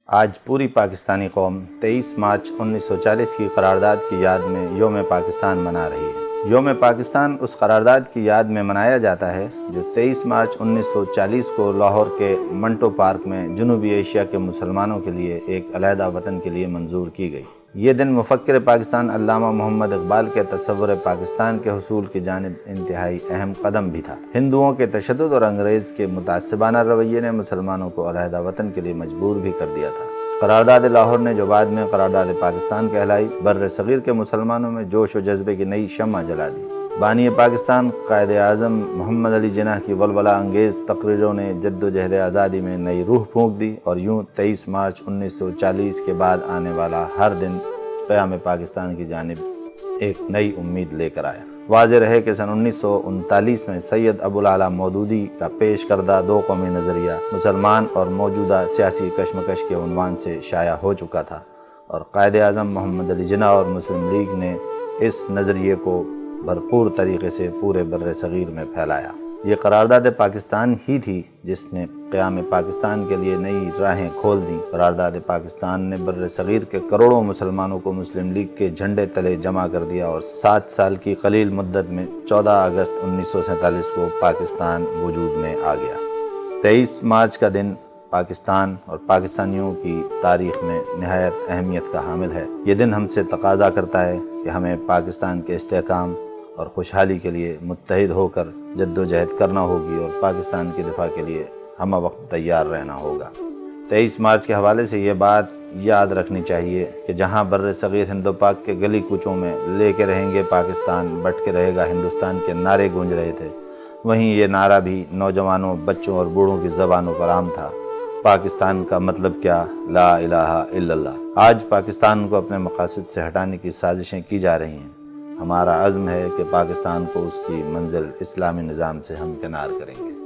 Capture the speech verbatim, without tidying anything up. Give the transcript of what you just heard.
आज पूरी पाकिस्तानी कौम तेईस मार्च उन्नीस सौ चालीस की करारदाद की याद में योम पाकिस्तान मना रही है। योम पाकिस्तान उस करारदाद की याद में मनाया जाता है जो तेईस मार्च उन्नीस सौ चालीस को लाहौर के मंटो पार्क में जनूबी एशिया के मुसलमानों के लिए एक अलहदा वतन के लिए मंजूर की गई। ये दिन मुफक्किर पाकिस्तान अल्लामा मोहम्मद इकबाल के तस्वुर पाकिस्तान के हुसूल की जानिब इंतहाई अहम कदम भी था। हिंदुओं के तशद्दुद और अंग्रेज़ के मुतासिबाना रवैये ने मुसलमानों को अलहदा वतन के लिए मजबूर भी कर दिया था। करारदाद लाहौर ने जो बाद में करारदाद पाकिस्तान कहलाई, बर्र सग़ीर के मुसलमानों में जोश व जज्बे की नई शम्मा जला दी। बानी पाकिस्तान कायद आज़म मोहम्मद अली जिन्नाह की वलवला अंगेज़ तकरीरों ने जद्दोजहद आज़ादी में नई रूह फूंक दी और यूँ तेईस मार्च उन्नीस सौ चालीस के बाद आने वाला हर दिन क़याम पाकिस्तान की जानिब एक नई उम्मीद लेकर आया। वाज़ेह रहे कि सन उन्नीस सौ उनतालीस में सैयद अबुल आला मौदूदी का पेश करदा दो कौमी नज़रिया मुसलमान और मौजूदा सियासी कशमकश के उन्वान से शाया हो चुका था और कायद आज़म मोहम्मद अली जिन्नाह और मुस्लिम लीग ने इस नज़रिए को भरपूर तरीके से पूरे बर्र सग़ीर में फैलाया। ये करारदाद पाकिस्तान ही थी जिसने क़याम पाकिस्तान के लिए नई राहें खोल दी। करारदाद पाकिस्तान ने बर्र सग़ीर के करोड़ों मुसलमानों को मुस्लिम लीग के झंडे तले जमा कर दिया और सात साल की कलील मुद्दत में चौदह अगस्त उन्नीस सौ सैंतालीस को पाकिस्तान वजूद में आ गया। तेईस मार्च का दिन पाकिस्तान और पाकिस्तानियों की तारीख़ में नहायत अहमियत का हामिल है। ये दिन हमसे तकाज़ा करता है कि हमें पाकिस्तान के इस्तेहकाम और खुशहाली के लिए मुत्तहिद होकर जद्दोजहद करना होगी और पाकिस्तान के दिफा के लिए हम वक्त तैयार रहना होगा। तेईस मार्च के हवाले से ये बात याद रखनी चाहिए कि जहाँ बर्र सग़ीर हिंदो पाक के गली कूचों में लेके रहेंगे पाकिस्तान, बट के रहेगा हिंदुस्तान के नारे गूंज रहे थे, वहीं ये नारा भी नौजवानों, बच्चों और बूढ़ों की ज़बानों पर आम था। पाकिस्तान का मतलब क्या? ला इलाहा इल्लल्लाह। आज पाकिस्तान को अपने मकासद से हटाने की साजिशें की जा रही हैं। हमारा अज़्म है कि पाकिस्तान को उसकी मंजिल इस्लामी निज़ाम से हमकिनार करेंगे।